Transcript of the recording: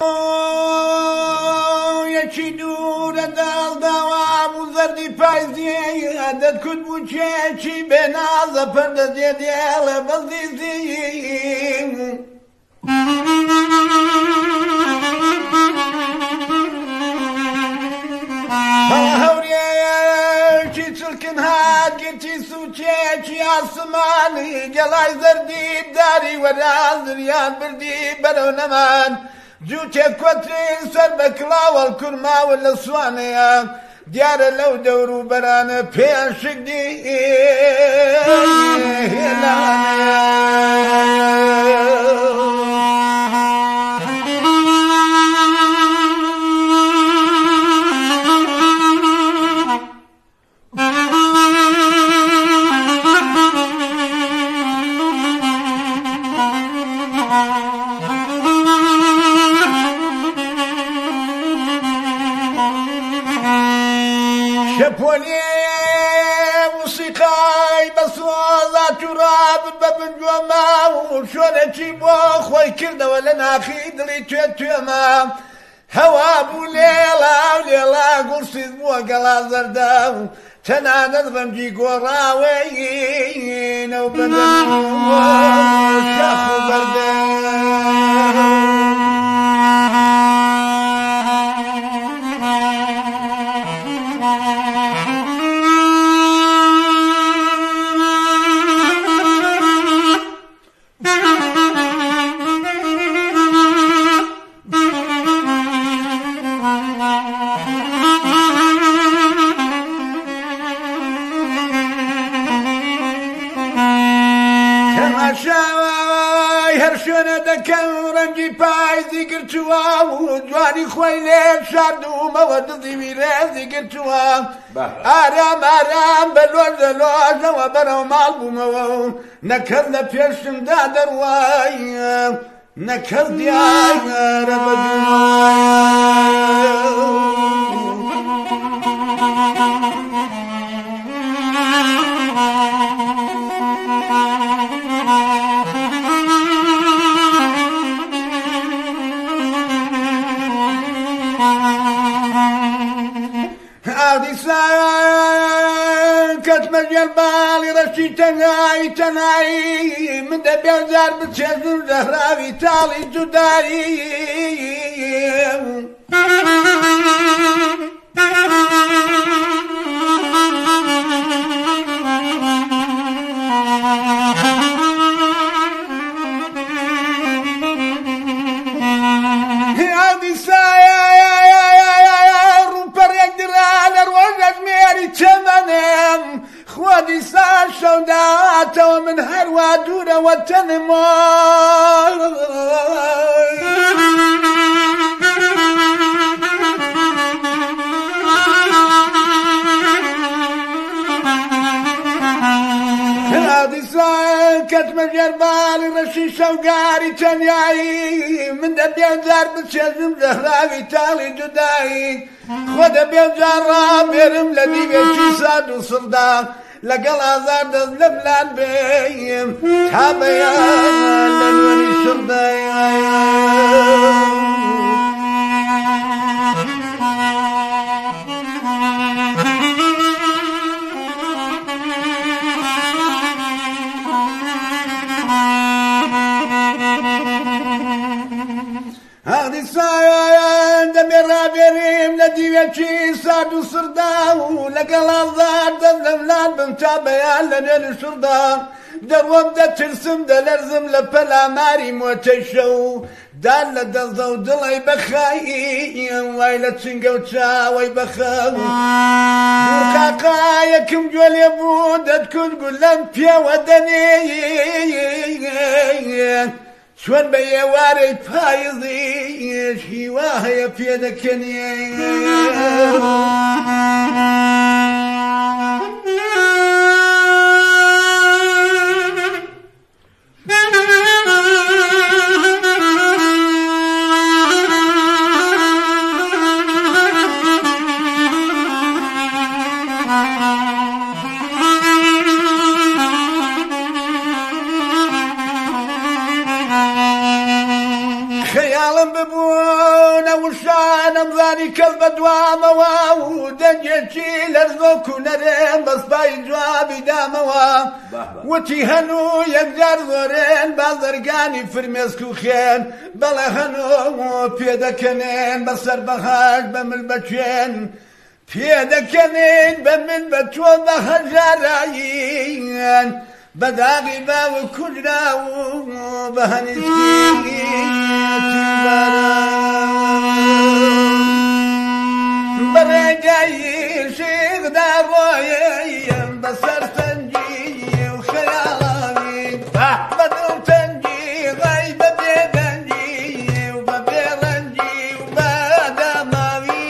یەکی دوورە داڵداوام و زەردی پایزیە دەتکوت بوو کێکی بێنازە پەردەزێ دێڵە بەزیزیم هەورێکی چڵکن هات گرتی سوچێکی ئاسمانی گەڵای زەردی داری وەراز دریان بردی بەرەو نەمان جووتێ کۆترین سەر بە کڵاوەڵ کورماوە لە سوانەیە دیارە لەو دەور و بەرانە پێیان شکدی شەپۆلی موسیقای بەسۆزات و ڕابن بە بنجۆمە و شۆنێکی بۆ خۆی کردەوە لە ناخی دڵی توێمە هەوا بوو لێڵا و لێڵا گوڵسیز بووە گەڵا زەردە و تەنانەت ڕەنگی گۆڕاوەینە و بەدەن شاخ و بەردە تەماشای هەر شوێنە دەکەن ڕەنگی پایزی گرتووە و جوانی خۆی لێ شاردومەوە دڵی ویرێزی گرتووە ئارام ئارام بە لۆژە لۆژەوە بەرەو ماڵ بوومەوە و نەکەس لە پێشمدا دەڕوایە نەکەس دیارە ئادیسان کەچمە ژێرباڵی ڕەشی تەنایی من دەبێت جار بچێژم دەهراوی تاڵی جودایی خوا دیسان شەوداتەوە من هەروە دوورەوە تەنمە دیسان کەچمە ژێرباڵی ڕەشی شەوگاری تەنایی من دەبێت جار بچێژم دەهراوی تاڵی جودایی خۆ دەبێت جار ڕابێرم لە دیوێکی ساد و سڵدا لەگەڵ ئازار دەست لە بلان بێیم تا بەیان لە نوێنی شڕدایە دەمێ ڕابێریم لە دیوێکی سارد و سڕدا و لەگەڵ ئازار دەست لە بلان بم تا بەیان لە نوێنی شڕدا دەڕۆم دەترسم دەلەرزم لە پەلاماری مۆتەی شەو دان لە دەستە و دڵی بەخایی وای لە چنگە و چاوەی بەخەو دوور قاقایەکم گوێ لێ بوو دەتکوت گولەم پێوە دەنێ چۆن بە ئێوارەی پایزیش هیوا هەیە پێ دەکەنێ خەیاڵم ببووە نمزانی کەس بە دوامەوە و دەنگێکی لەرزۆک و نەرێن بەسپای جوابی دامەوە وتی هەنوو یەکجار زۆرێن بازرگانی فرمێسک و خێن بەڵێ هەنوو پێدەکەنێن بەسەر بەهاش بە مل بەکوێن پێدەکەنێن بە من بە تۆ بە هەژارایین بەداغی باو کوژرا و بە هەنیسکی بەڕێگای شێغدا ڕۆیەم بەسەر سەنگی و خەیاڵاوی بەدڵ تەنگی غای بە بێدەنگی و بە بێڕەنگی و بە داماوی